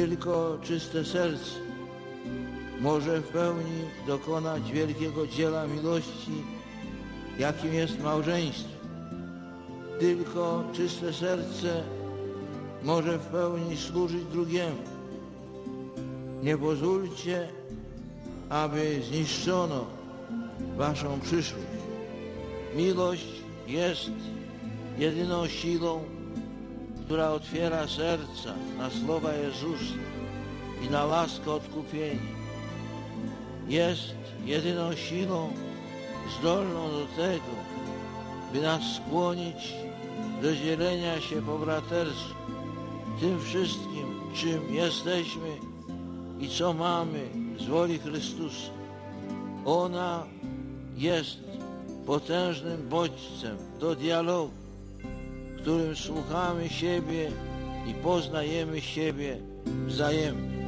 Tylko czyste serce może w pełni dokonać wielkiego dzieła miłości, jakim jest małżeństwo. Tylko czyste serce może w pełni służyć drugiemu. Nie pozwólcie, aby zniszczono waszą przyszłość. Miłość jest jedyną siłą, która otwiera serca na słowa Jezusa i na łaskę odkupienia. Jest jedyną siłą zdolną do tego, by nas skłonić do dzielenia się po bratersku tym wszystkim, czym jesteśmy i co mamy z woli Chrystusa. Ona jest potężnym bodźcem do dialogu, w którym słuchamy siebie i poznajemy siebie wzajemnie.